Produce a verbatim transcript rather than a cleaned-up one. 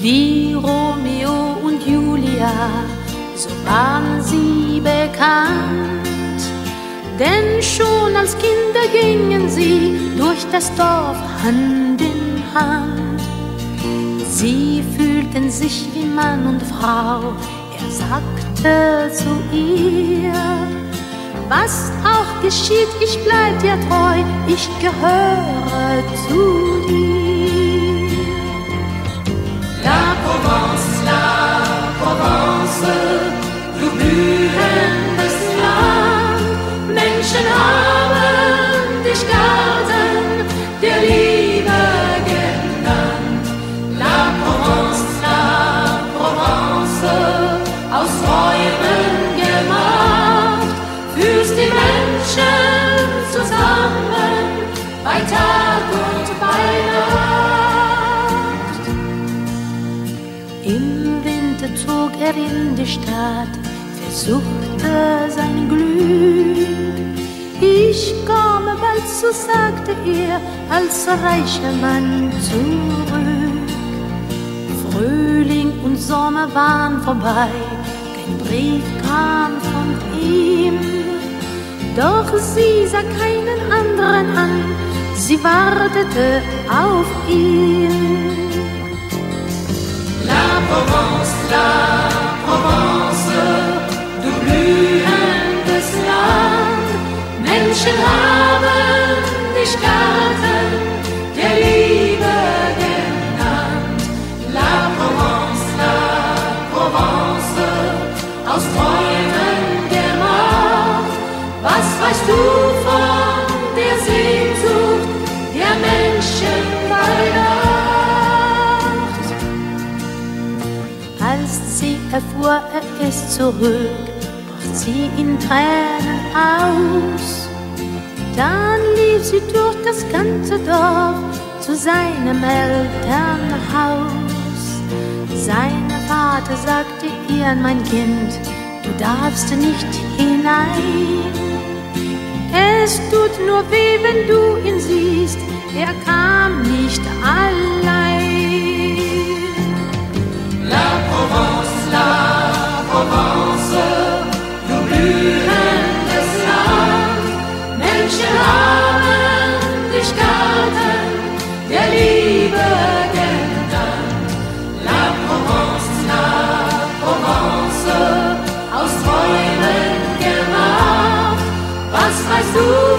Wie Romeo und Julia, so waren sie bekannt. Denn schon als Kinder gingen sie durch das Dorf Hand in Hand. Sie fühlten sich wie Mann und Frau. Er sagte zu ihr: Was auch geschieht, ich bleib dir treu, ich gehöre zu dir. La Provence, la Provence, du blühendes Land. Menschen haben dich Garten der Liebe genannt. La Provence, la Provence, aus Träumen gemacht, führst die Menschen zusammen bei Tag und bei Nacht. Im Winter zog er in die Stadt, versuchte sein Glück. Ich komme bald, so sagte er, als reicher Mann zurück. Frühling und Sommer waren vorbei, kein Brief kam von ihm. Doch sie sah keinen anderen an, sie wartete auf ihn. La Provence, la Provence, du blühendes Land. Menschen haben dich Garten der Liebe genannt. La Provence, la Provence, aus Träumen gemacht. Was weißt du von der Sehnsucht der Menschen bei Nacht? Als sie erfuhr, er ist zurück, brach sie in Tränen aus. Dann lief sie durch das ganze Dorf zu seinem Elternhaus. Sein Vater sagte ihr: Mein Kind, du darfst nicht hinein. Es tut nur weh, wenn du ihn siehst, er kam nicht allein. La Provence, la Provence, du blühendes Land. Menschen haben dich Garten der Liebe genannt. La Provence, la Provence, aus Träumen gemacht. Was weißt du